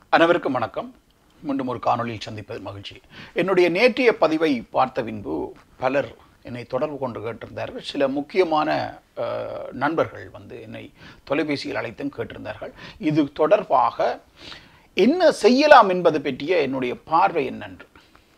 அனைவருக்கும் வணக்கம். மீண்டும் ஒரு காணொளியில் சந்திப்பது மகிழ்ச்சி. என்னுடைய நேற்றைய பதிவை பார்த்த பின்பு பலர் என்னை தொடர்பு கொண்டு கேட்டிருந்தார்கள். சில முக்கியமான நண்பர்கள் என்னை தொலைபேசியில் அழைத்தும் கேட்டிருந்தார்கள். இது தொடர்பாக என்ன செய்யலாம் என்பது பற்றிய என்னுடைய பார்வை என்னென்று.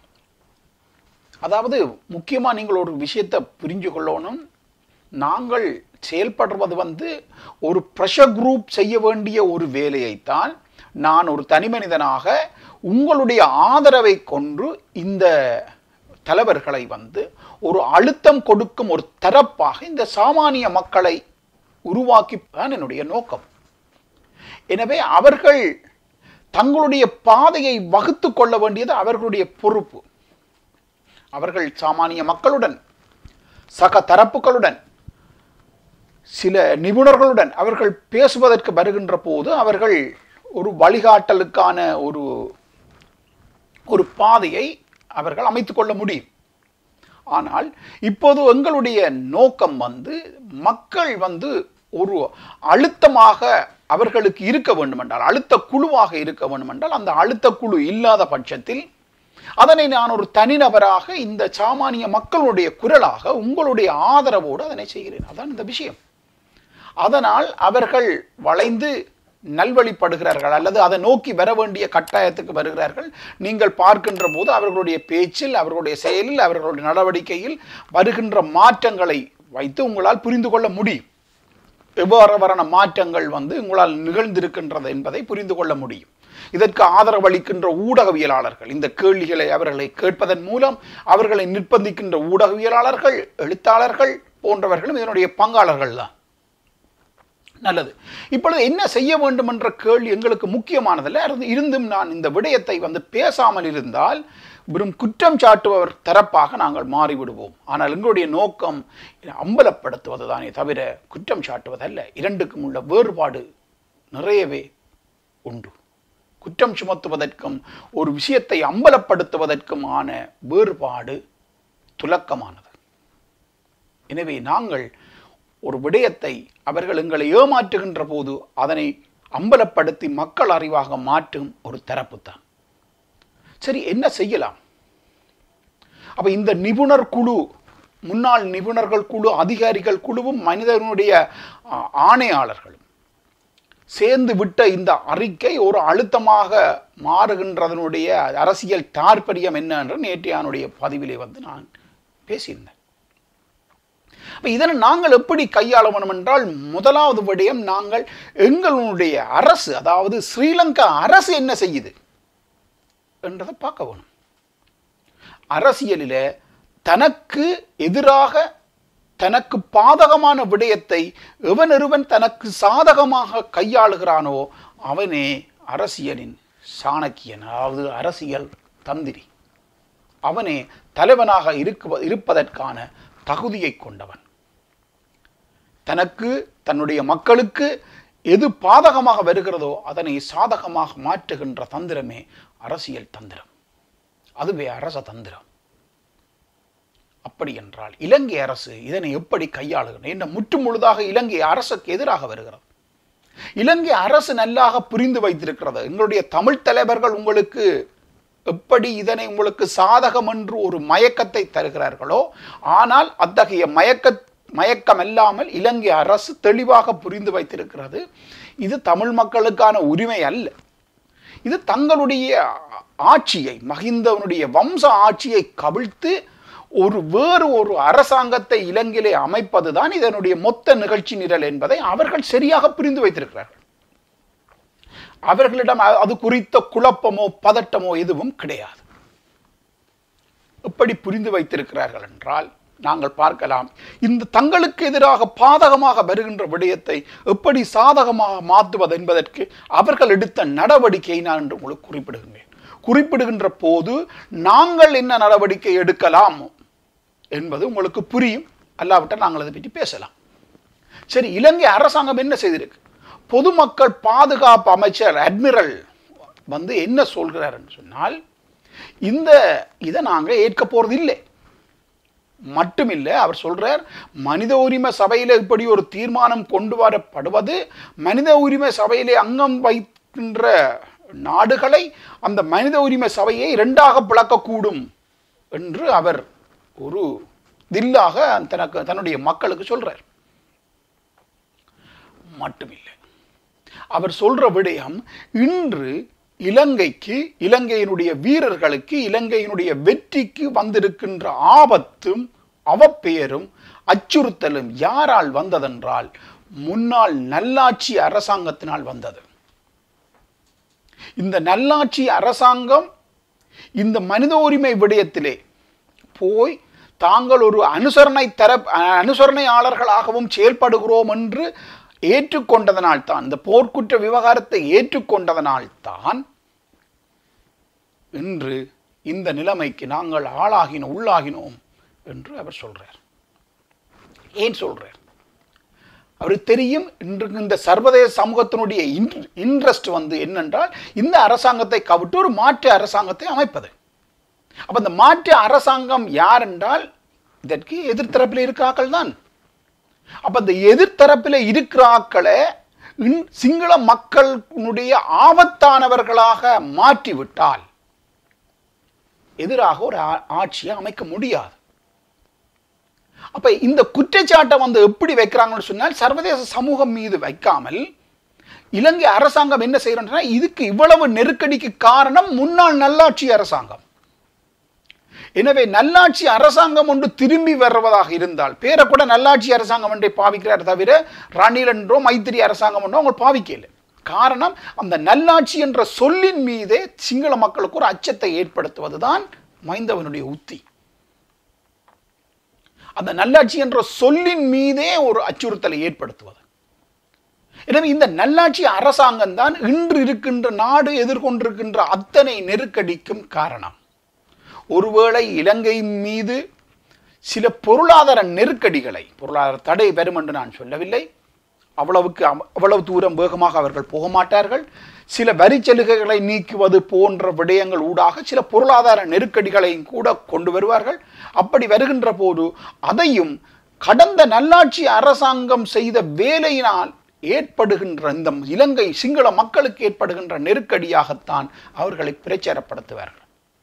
அதாவது முக்கியமாக நீங்கள் ஒரு விஷயத்தை புரிஞ்சு கொள்ளணும். நாங்கள் செயல்படுவது ஒரு ப்ரெஷர் குரூப் செய்ய வேண்டிய ஒரு வேலையைத்தான் நான் ஒரு தனி மனிதனாக உங்களுடைய ஆதரவை கொண்டு இந்த தலைவர்களை ஒரு அழுத்தம் கொடுக்கும் ஒரு தரப்பாக இந்த சாமானிய மக்களை உருவாக்கித்தான் என்னுடைய நோக்கம். எனவே அவர்கள் தங்களுடைய பாதையை வகுத்து கொள்ள வேண்டியது அவர்களுடைய பொறுப்பு. அவர்கள் சாமானிய மக்களுடன், சக தரப்புகளுடன், சில நிபுணர்களுடன் அவர்கள் பேசுவதற்கு வருகின்ற போது அவர்கள் ஒரு வழிகாட்டலுக்கான ஒரு பாதையை அவர்கள் அமைத்துக் கொள்ள முடியும். ஆனால் இப்போது எங்களுடைய நோக்கம் மக்கள் ஒரு அழுத்தமாக அவர்களுக்கு இருக்க வேண்டும் என்றால், அழுத்த குழுவாக இருக்க வேண்டும் என்றால், அந்த அழுத்த குழு இல்லாத பட்சத்தில் அதனை நான் ஒரு தனிநபராக இந்த சாமானிய மக்களுடைய குரலாக உங்களுடைய ஆதரவோடு அதனை செய்கிறேன். அதான் இந்த விஷயம். அதனால் அவர்கள் வளைந்து நல்வழிப்படுகிறார்கள் அல்லது அதை நோக்கி வர வேண்டிய கட்டாயத்துக்கு வருகிறார்கள். நீங்கள் பார்க்கின்ற போது அவர்களுடைய பேச்சில், அவர்களுடைய செயலில், அவர்களுடைய நடவடிக்கையில் வருகின்ற மாற்றங்களை வைத்து உங்களால் புரிந்து கொள்ள முடியும். எவ்வாறான மாற்றங்கள் உங்களால் நிகழ்ந்திருக்கின்றது என்பதை புரிந்து கொள்ள முடியும். இதற்கு ஆதரவளிக்கின்ற ஊடகவியலாளர்கள், இந்த கேள்விகளை அவர்களை கேட்பதன் மூலம் அவர்களை நிர்பந்திக்கின்ற ஊடகவியலாளர்கள், எழுத்தாளர்கள் போன்றவர்களும் இதனுடைய பங்காளர்கள் தான். நல்லது. இப்பொழுது என்ன செய்ய வேண்டும் என்ற கேள்வி எங்களுக்கு முக்கியமானதில்லை. இருந்தும் நான் இந்த விடயத்தை பேசாமல் இருந்தால் வெறும் குற்றம் சாட்டுபவர் தரப்பாக நாங்கள் மாறிவிடுவோம். ஆனால் எங்களுடைய நோக்கம் அம்பலப்படுத்துவது தானே தவிர குற்றம் சாட்டுவதல்ல. இரண்டுக்கும் உள்ள வேறுபாடு நிறையவே உண்டு. குற்றம் சுமத்துவதற்கும் ஒரு விஷயத்தை அம்பலப்படுத்துவதற்குமான வேறுபாடு துலக்கமானது. எனவே நாங்கள் ஒரு விடயத்தை அவர்கள் எங்களை ஏமாற்றுகின்ற போது அதனை அம்பலப்படுத்தி மக்கள் அறிவாக மாற்றும் ஒரு தரப்பு தான். சரி, என்ன செய்யலாம்? அப்ப இந்த நிபுணர் குழு, முன்னாள் நிபுணர்கள் குழு, அதிகாரிகள் குழுவும் மனிதனுடைய ஆணையாளர்களும் சேர்ந்து விட்ட இந்த அறிக்கை ஒரு அழுத்தமாக மாறுகின்றதனுடைய அரசியல் தாற்பயம் என்ன என்று நேற்றையானுடைய பதிவிலே நான் பேசியிருந்தேன். இதனை நாங்கள் எப்படி கையாள வேண்டும் என்றால், முதலாவது விடயம், நாங்கள் எங்களுடைய அரசு, அதாவது ஸ்ரீலங்கா அரசு என்ன செய்யுது என்றதை பார்க்க வேணும். அரசியலில் தனக்கு எதிராக, தனக்கு பாதகமான விடயத்தை எவனொருவன் தனக்கு சாதகமாக கையாளுகிறானோ அவனே அரசியலின் சாணக்கியன், அதாவது அரசியல் தந்திரி. அவனே தலைவனாக இருப்பதற்கான தகுதியை கொண்டவன். தனக்கு, தன்னுடைய மக்களுக்கு எது பாதகமாக வருகிறதோ அதனை சாதகமாக மாற்றுகின்ற தந்திரமே அரசியல் தந்திரம். அதுவே அரச தந்திரம். அப்படி என்றால் இலங்கை அரசு இதனை எப்படி கையாளுகிறது என்ற முற்று முழுதாக இலங்கை அரசுக்கு எதிராக வருகிறது. இலங்கை அரசு நல்லாக புரிந்து வைத்திருக்கிறது. எங்களுடைய தமிழ் தலைவர்கள் உங்களுக்கு எப்படி இதனை உங்களுக்கு சாதகம் என்று ஒரு மயக்கத்தை தருகிறார்களோ, ஆனால் அத்தகைய மயக்கம் இல்லாமல் இலங்கை அரசு தெளிவாக புரிந்து வைத்திருக்கிறது. இது தமிழ் மக்களுக்கான உரிமை அல்ல. இது தங்களுடைய ஆட்சியை, மஹிந்தவனுடைய வம்ச ஆட்சியை கவிழ்த்து வேறு ஒரு அரசாங்கத்தை இலங்கையிலே அமைப்பதுதான் இதனுடைய மொத்த நிகழ்ச்சி நிரல் என்பதை அவர்கள் சரியாக புரிந்து வைத்திருக்கிறார்கள். அவர்களிடம் அது குறித்த குழப்பமோ பதட்டமோ எதுவும் கிடையாது. எப்படி புரிந்து வைத்திருக்கிறார்கள் என்றால், நாங்கள் பார்க்கலாம், இந்த தங்களுக்கு எதிராக பாதகமாக வருகின்ற விடயத்தை எப்படி சாதகமாக மாற்றுவது என்பதற்கு அவர்கள் எடுத்த நடவடிக்கையை நான் என்று உங்களுக்கு குறிப்பிடுகின்ற போது நாங்கள் என்ன நடவடிக்கை எடுக்கலாம் என்பது உங்களுக்கு புரியும். அல்லாவிட்டால் நாங்கள் அதை பற்றி பேசலாம். சரி, இலங்கை அரசாங்கம் என்ன செய்திருக்கு? பொதுமக்கள் பாதுகாப்பு அமைச்சர் அட்மிரல் என்ன சொல்கிறார் என்று சொன்னால், இதை நாங்கள் ஏற்க போறது இல்லை மட்டுமில்லை. அவர் சொல்றார், மனித உரிமை சபையில இப்படி ஒரு தீர்மானம் கொண்டு வரப்படுவது மனித உரிமை சபையிலே அங்கம் வைக்கின்ற நாடுகளை அந்த மனித உரிமை சபையை இரண்டாக பிளக்கக்கூடும் என்று அவர் ஒரு தில்லாக தன்னுடைய மக்களுக்கு சொல்றார். மட்டுமில்லை, அவர் சொல்ற விடயம் இன்று இலங்கைக்கு, இலங்கையினுடைய வீரர்களுக்கு, இலங்கையினுடைய வெற்றிக்கு வந்திருக்கின்ற ஆபத்தும் அவப்பெயரும் அச்சுறுத்தலும் யாரால் வந்ததென்றால் முன்னாள் நல்லாட்சி அரசாங்கத்தினால் வந்தது. இந்த நல்லாட்சி அரசாங்கம் இந்த மனித உரிமை விடயத்திலே போய் தாங்கள் ஒரு அனுசரணையாளர்களாகவும் செயல்படுகிறோம் என்று ஏற்றுக்கொண்டதனால்தான், இந்த போர்க்குற்ற விவகாரத்தை ஏற்றுக்கொண்டதனால்தான் இன்று இந்த நிலைமைக்கு நாங்கள் உள்ளாகினோம் என்று அவர் சொல்றார். ஏன் சொல்றார்? அவருக்கு தெரியும் இன்று இந்த சர்வதேச சமூகத்தினுடைய இன்ட்ரெஸ்ட் என்னென்றால் இந்த அரசாங்கத்தை கவிட்டு ஒரு மாற்று அரசாங்கத்தை அமைப்பது. அப்ப இந்த மாற்று அரசாங்கம் யார் என்றால் இதற்கு எதிர்த்தரப்பில் இருக்கிறார்கள் தான். அப்ப இந்த எதிர்த்தரப்பில் இருக்கிறாக்களை சிங்கள மக்களுடைய ஆபத்தானவர்களாக மாற்றிவிட்டால் எதிராக ஒரு ஆட்சியை அமைக்க முடியாது. அப்ப இந்த குற்றச்சாட்டை எப்படி வைக்கிறாங்கன்னு சொன்னால் சர்வதேச சமூகம் மீது வைக்காமல் இலங்கை அரசாங்கம் என்ன செய்யறா, இதுக்கு இவ்வளவு நெருக்கடிக்கு காரணம் முன்னாள் நல்லாட்சி அரசாங்கம். எனவே நல்லாட்சி அரசாங்கம் ஒன்று திரும்பி வருவதாக இருந்தால், பேரை கூட நல்லாட்சி அரசாங்கம் ஒன்றை பாவிக்கிறார் தவிர ரணில் என்றோ மைத்திரி அரசாங்கம் என்றோ அவங்க பாவிக்கல. காரணம், அந்த நல்லாட்சி என்ற சொல்லின் மீதே சிங்கள மக்களுக்கு ஒரு அச்சத்தை ஏற்படுத்துவதுதான் மைந்தவனுடைய உத்தி. அந்த நல்லாட்சி என்ற சொல்லின் மீதே ஒரு அச்சுறுத்தலை ஏற்படுத்துவது. எனவே இந்த நல்லாட்சி அரசாங்கம் தான் இன்று இருக்கின்ற நாடு எதிர்கொண்டிருக்கின்ற அத்தனை நெருக்கடிக்கும் காரணம். ஒருவேளை இலங்கை மீது சில பொருளாதார நெருக்கடிகளை, பொருளாதார தடை வரும் என்று நான் சொல்லவில்லை, அவ்வளவு தூரம் வேகமாக அவர்கள் போக மாட்டார்கள். சில வரி சலுகைகளை நீக்குவது போன்ற விடயங்கள் ஊடாக சில பொருளாதார நெருக்கடிகளையும் கூட கொண்டு வருவார்கள். அப்படி வருகின்ற போது அதையும் கடந்த நல்லாட்சி அரசாங்கம் செய்த வேலையினால் ஏற்படுகின்ற இந்த இலங்கை சிங்கள மக்களுக்கு ஏற்படுகின்ற நெருக்கடியாகத்தான் அவர்களை பிரச்சாரப்படுத்துவார்கள்.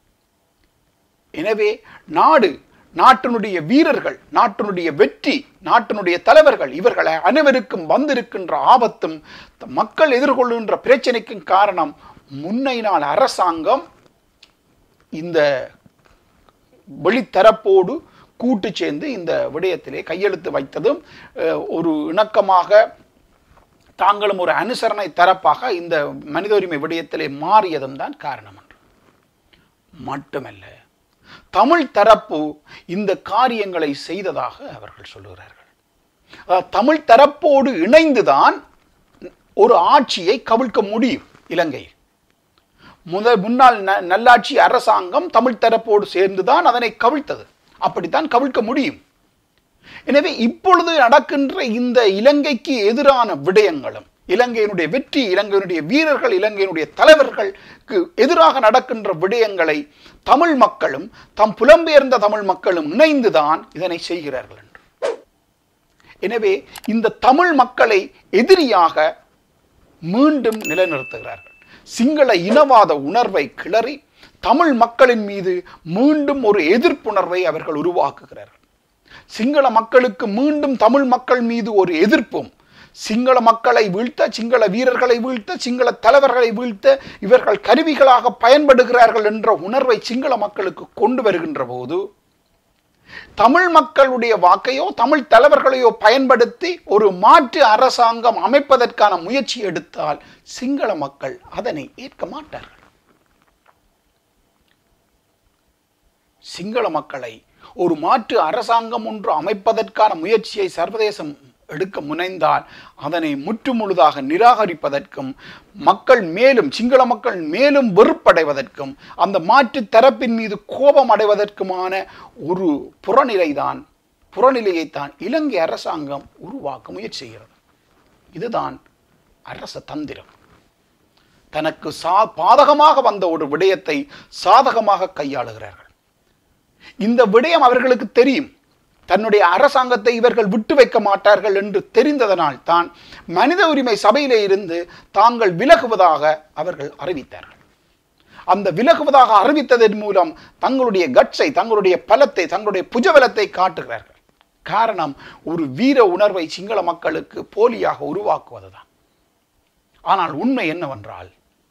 எனவே நாட்டினுடைய வீரர்கள், நாட்டினுடைய வெற்றி, நாட்டினுடைய தலைவர்கள், இவர்களை அனைவருக்கும் வந்திருக்கின்ற ஆபத்தும் மக்கள் எதிர்கொள்கின்ற பிரச்சனைக்கும் காரணம் முன்னை நாள் அரசாங்கம் இந்த வெளித்தரப்போடு கூட்டு சேர்ந்து இந்த விடயத்திலே கையெழுத்து வைத்ததும், ஒரு இணக்கமாக தாங்களும் ஒரு அனுசரணை தரப்பாக இந்த மனித உரிமை விடயத்திலே மாறியதும் தான் காரணம் என்று. மட்டுமல்ல, தமிழ் தரப்பு இந்த காரியங்களை செய்ததாக அவர்கள் சொல்லுகிறார்கள். தமிழ் தரப்போடு இணைந்துதான் ஒரு ஆட்சியை கவிழ்க்க முடியும். இலங்கையில் முன்னாள் நல்லாட்சி அரசாங்கம் தமிழ் தரப்போடு சேர்ந்துதான் அதனை கவிழ்த்தது. அப்படித்தான் கவிழ்க்க முடியும். எனவே இப்பொழுது நடக்கின்ற இந்த இலங்கைக்கு எதிரான விடயங்களும், இலங்கையினுடைய வெற்றி, இலங்கையினுடைய வீரர்கள், இலங்கையினுடைய தலைவர்களுக்கு எதிராக நடக்கின்ற விடயங்களை தமிழ் மக்களும் புலம்பெயர்ந்த தமிழ் மக்களும் இணைந்துதான் இதனை செய்கிறார்கள் என்று. எனவே இந்த தமிழ் மக்களை எதிரியாக மீண்டும் நிலைநிறுத்துகிறார்கள். சிங்கள இனவாத உணர்வை கிளறி தமிழ் மக்களின் மீது மீண்டும் ஒரு எதிர்ப்புணர்வை அவர்கள் உருவாக்குகிறார்கள். சிங்கள மக்களுக்கு மீண்டும் தமிழ் மக்கள் மீது ஒரு எதிர்ப்பும், சிங்கள மக்களை வீழ்த்த, சிங்கள வீரர்களை வீழ்த்த, சிங்கள தலைவர்களை வீழ்த்த இவர்கள் கருவிகளாக பயன்படுகிறார்கள் என்ற உணர்வை சிங்கள மக்களுக்கு கொண்டு வருகின்ற போது, தமிழ் மக்களுடைய வாக்கையோ தமிழ் தலைவர்களையோ பயன்படுத்தி ஒரு மாற்று அரசாங்கம் அமைப்பதற்கான முயற்சி எடுத்தால் சிங்கள மக்கள் அதனை ஏற்க மாட்டார்கள். சிங்கள மக்களை ஒரு மாற்று அரசாங்கம் ஒன்று அமைப்பதற்கான முயற்சியை சர்வதேசம் எடுக்க முனைந்தால் அதனை முற்றுமுழுதாக நிராகரிப்பதற்கும், மக்கள் மேலும், சிங்கள மக்கள் மேலும் வெறுப்படைவதற்கும், அந்த மாற்று தரப்பின் மீது கோபம் அடைவதற்குமான ஒரு புறநிலையைத்தான் இலங்கை அரசாங்கம் உருவாக்க முயற்சி செய்கிறது. இதுதான் அரச தந்திரம். தனக்கு பாதகமாக வந்த ஒரு விடயத்தை சாதகமாக கையாளுகிறார்கள். இந்த விடயம் அவர்களுக்கு தெரியும். தன்னுடைய அரசாங்கத்தை இவர்கள் விட்டு வைக்க மாட்டார்கள் என்று தெரிந்ததனால் தான் மனித உரிமை சபையிலே இருந்து தாங்கள் விலகுவதாக அவர்கள் அறிவித்தார்கள். அந்த விலகுவதாக அறிவித்ததன் மூலம் தங்களுடைய கட்ஸை, தங்களுடைய பலத்தை, தங்களுடைய புஜபலத்தை காட்டுகிறார்கள். காரணம், ஒரு வீர உணர்வை சிங்கள மக்களுக்கு போலியாக உருவாக்குவதுதான். ஆனால் உண்மை என்னவென்றால்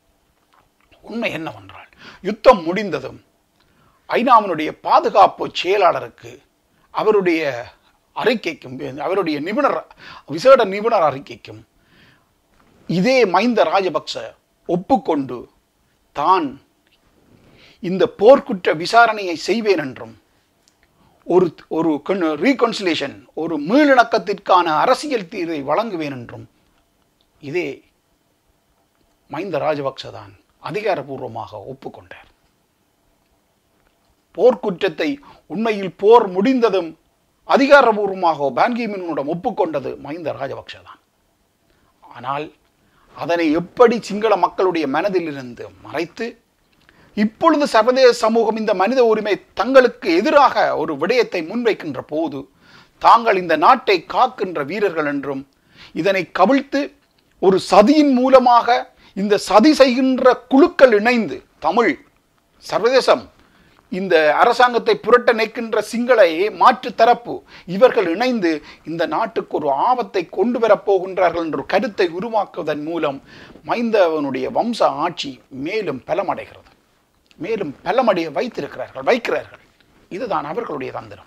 யுத்தம் முடிந்ததும் ஐநாவினுடைய பாதுகாப்பு செயலாளருக்கு அவருடைய அறிக்கைக்கும், அவருடைய விசேட நிபுணர் அறிக்கைக்கும் இதே மஹிந்த ராஜபக்ச ஒப்புக்கொண்டு தான் இந்த போர்க்குற்ற விசாரணையை செய்வேன் என்றும் ஒரு ரீகன்சிலேஷன், ஒரு மீளிணக்கத்திற்கான அரசியல் தீர்வை வழங்குவேன் என்றும் இதே மஹிந்த ராஜபக்ச தான் அதிகாரபூர்வமாக ஒப்புக்கொண்டார். போர்க்குற்றத்தை உண்மையில் போர் முடிந்ததும் அதிகாரபூர்வமாக பான் கி மூனிடம் ஒப்புக்கொண்டது மஹிந்த ராஜபக்ச தான். ஆனால் அதனை எப்படி சிங்கள மக்களுடைய மனதில் இருந்து மறைத்து இப்பொழுது சர்வதேச சமூகம் இந்த மனித உரிமை தங்களுக்கு எதிராக ஒரு விடயத்தை முன்வைக்கின்ற போது தாங்கள் இந்த நாட்டை காக்கின்ற வீரர்கள் என்றும் இதனை கவிழ்த்து ஒரு சதியின் மூலமாக இந்த சதி செய்கின்ற குழுக்கள் இணைந்து தமிழ் சர்வதேசம் இந்த அரசாங்கத்தை புரட்ட நிற்கின்ற சிங்கள மாற்று தரப்பு இவர்கள் இணைந்து இந்த நாட்டுக்கு ஒரு ஆபத்தை கொண்டு வரப்போகின்றார்கள் என்ற கருத்தை உருவாக்குவதன் மூலம் மஹிந்தவனுடைய வம்ச ஆட்சி மேலும் பலமடைகிறது, மேலும் பலமடைய வைக்கிறார்கள். இதுதான் அவர்களுடைய தந்திரம்.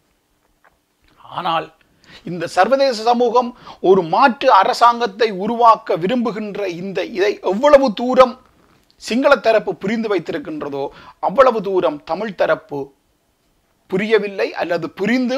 ஆனால் இந்த சர்வதேச சமூகம் ஒரு மாற்று அரசாங்கத்தை உருவாக்க விரும்புகின்ற இதை எவ்வளவு தூரம் சிங்கள தரப்பு புரிந்து வைத்திருக்கின்றதோ அவ்வளவு தூரம் தமிழ் தரப்பு புரியவில்லை, அல்லது புரிந்து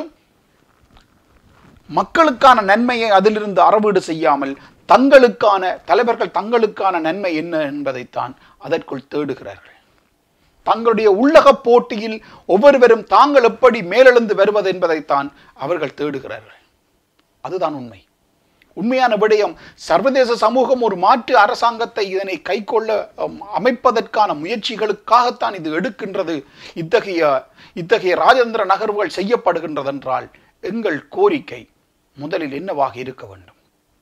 மக்களுக்கான நன்மையை அதிலிருந்து அறவீடு செய்யாமல் தலைவர்கள் தங்களுக்கான நன்மை என்ன என்பதைத்தான் அதற்குள் தேடுகிறார்கள். தங்களுடைய உள்ளக போட்டியில் ஒவ்வொருவரும் தாங்கள் எப்படி மேலெழுந்து வருவது என்பதைத்தான் அவர்கள் தேடுகிறார்கள். அதுதான் உண்மை. உண்மையான விடயம், சர்வதேச சமூகம் ஒரு மாற்று அரசாங்கத்தை இதனை கைக்கொள்ள அமைப்பதற்கான முயற்சிகளுக்காகத்தான் இது எடுக்கின்றது. இத்தகைய ராஜேந்திர நகர்வுகள் செய்யப்படுகின்றது என்றால் எங்கள் கோரிக்கை முதலில் என்னவாக இருக்க வேண்டும்?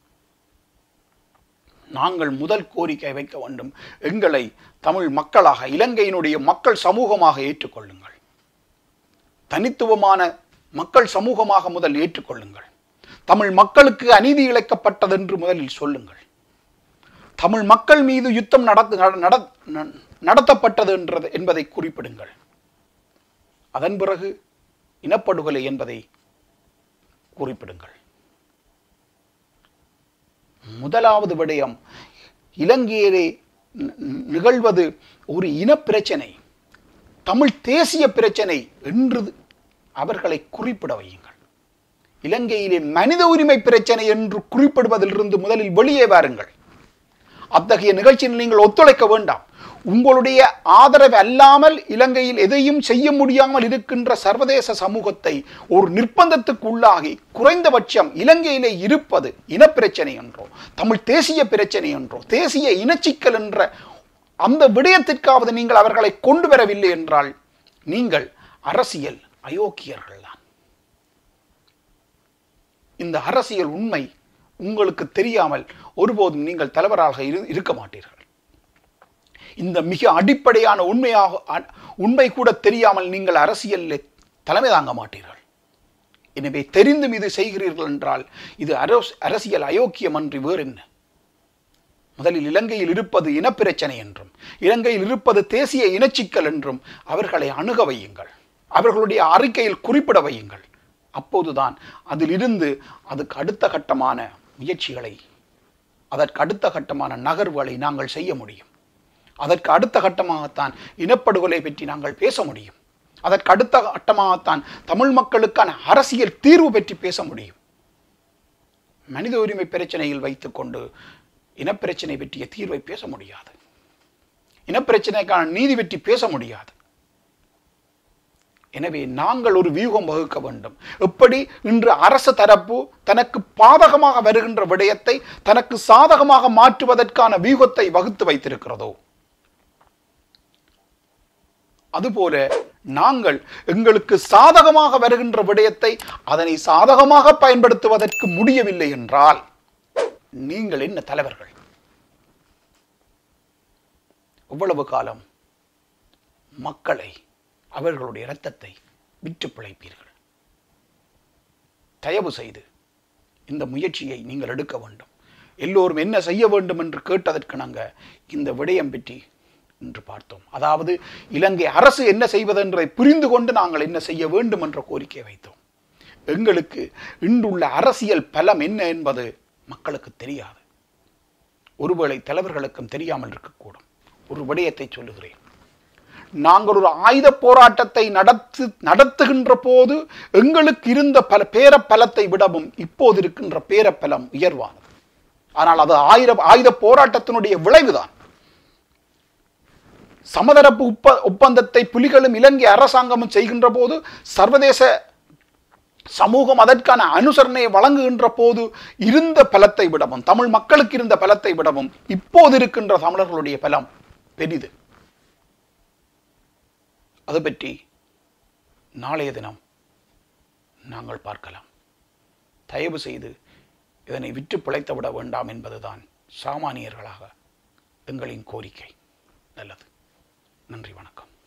நாங்கள் முதல் கோரிக்கை வைக்க வேண்டும், எங்களை தமிழ் மக்களாக, இலங்கையினுடைய மக்கள் சமூகமாக ஏற்றுக்கொள்ளுங்கள். தனித்துவமான மக்கள் சமூகமாக முதல் ஏற்றுக்கொள்ளுங்கள். தமிழ் மக்களுக்கு அநீதி இழைக்கப்பட்டது என்று முதலில் சொல்லுங்கள். தமிழ் மக்கள் மீது யுத்தம் நடத்தப்பட்டது என்பதை குறிப்பிடுங்கள். அதன் பிறகு இனப்படுகொலை என்பதை குறிப்பிடுங்கள். முதலாவது விடயம், இலங்கையிலே நிகழ்வது ஒரு இன பிரச்சனை, தமிழ் தேசிய பிரச்சனை என்று அவர்களை குறிப்பிட வையுங்கள். இலங்கையிலே மனித உரிமை பிரச்சனை என்று குறிப்பிடுவதிலிருந்து முதலில் வெளியே வாருங்கள். அத்தகைய நிகழ்ச்சியில் நீங்கள் ஒத்துழைக்க வேண்டாம். உங்களுடைய ஆதரவு அல்லாமல் இலங்கையில் எதையும் செய்ய முடியாமல் இருக்கின்ற சர்வதேச சமூகத்தை ஒரு நிர்பந்தத்துக்கு உள்ளாகி குறைந்தபட்சம் இலங்கையிலே இருப்பது இனப்பிரச்சனை என்றோ, தமிழ் தேசிய பிரச்சனை என்றோ, தேசிய இனச்சிக்கல் என்ற அந்த விடயத்திற்காவது நீங்கள் அவர்களை கொண்டு வரவில்லை என்றால் நீங்கள் அரசியல் அயோக்கியர்கள் தான். இந்த அரசியல் உண்மை உங்களுக்கு தெரியாமல் ஒருபோதும் நீங்கள் தலைவராக இருக்க மாட்டீர்கள். இந்த மிக அடிப்படையான உண்மை கூட தெரியாமல் நீங்கள் அரசியலில் தலைமை தாங்க மாட்டீர்கள். எனவே தெரிந்தும் இது செய்கிறீர்கள் என்றால் இது அரசியல் அயோக்கியம் அன்றி வேறு என்ன? முதலில் இலங்கையில் இருப்பது இனப்பிரச்சனை என்றும், இலங்கையில் இருப்பது தேசிய இனச்சிக்கல் என்றும் அவர்களை அணுக வையுங்கள். அவர்களுடைய அறிக்கையில் குறிப்பிட வையுங்கள். அப்போதுதான் அதிலிருந்து அதுக்கு அடுத்த கட்டமான முயற்சிகளை, அதற்கு அடுத்த கட்டமான நகர்வுகளை நாங்கள் செய்ய முடியும். அதற்கு அடுத்த கட்டமாகத்தான் இனப்படுகொலை பற்றி நாங்கள் பேச முடியும். அதற்கு அடுத்த கட்டமாகத்தான் தமிழ் மக்களுக்கான அரசியல் தீர்வு பற்றி பேச முடியும். மனித உரிமை பிரச்சனையில் வைத்துக்கொண்டு இனப்பிரச்சனை பற்றிய தீர்வை பேச முடியாது. இனப்பிரச்சனைக்கான நீதி பற்றி பேச முடியாது. எனவே நாங்கள் ஒரு வியூகம் வகுக்க வேண்டும். எப்படி இன்று அரசு தரப்பு தனக்கு பாதகமாக வருகின்ற விடயத்தை தனக்கு சாதகமாக மாற்றுவதற்கான வியூகத்தை வகுத்து வைத்திருக்கிறதோ அதுபோல நாங்கள் எங்களுக்கு சாதகமாக வருகின்ற விடயத்தை அதனை சாதகமாக பயன்படுத்துவதற்கு முடியவில்லை என்றால் நீங்கள் என்ன தலைவர்கள்? எவ்வளவு காலம் மக்களை அவர்களுடைய இரத்தத்தை விற்று பிழைப்பீர்கள்? தயவு செய்து இந்த முயற்சியை நீங்கள் எடுக்க வேண்டும். எல்லோரும் என்ன செய்ய வேண்டும் என்று கேட்டதற்கு நாங்கள் இந்த விடயம் பற்றி இன்று பார்த்தோம். அதாவது இலங்கை அரசு என்ன செய்வதென்றதை புரிந்து கொண்டு நாங்கள் என்ன செய்ய வேண்டும் என்ற கோரிக்கை வைத்தோம். எங்களுக்கு இன்றுள்ள அரசியல் பலம் என்ன என்பது மக்களுக்கு தெரியாது. ஒருவேளை தலைவர்களுக்கும் தெரியாமல் இருக்கக்கூடும். ஒரு விடயத்தை சொல்லுகிறேன். நாங்கள் ஒரு ஆயுத போராட்டத்தை நடத்துகின்ற போது எங்களுக்கு இருந்த பேரப்பலத்தை விடவும் இப்போது இருக்கின்ற பேரப்பலம் உயர்வானது. ஆனால் அது ஆயுத போராட்டத்தினுடைய விளைவுதான். சமதரப்பு ஒப்பந்தத்தை புலிகளும் இலங்கை அரசாங்கமும் செய்கின்ற போது சர்வதேச சமூகம் அதற்கான அனுசரணையை வழங்குகின்ற போது இருந்த பலத்தை விடவும், தமிழ் மக்களுக்கு இருந்த பலத்தை விடவும் இப்போது இருக்கின்ற தமிழர்களுடைய பலம் பெரிது. அது பற்றி நாளைய தினம் நாங்கள் பார்க்கலாம். தயவு செய்து இதனை விற்று பிழைத்து விட வேண்டாம் என்பதுதான் சாமானியர்களாக எங்களின் கோரிக்கை. நல்லது. நன்றி, வணக்கம்.